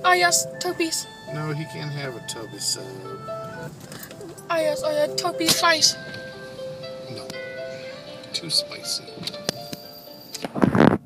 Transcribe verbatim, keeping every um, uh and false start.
Ah, yes, Toby's. No, he can't have a Toby sub. Ah, yes, I had Toby's spice. No. Too spicy.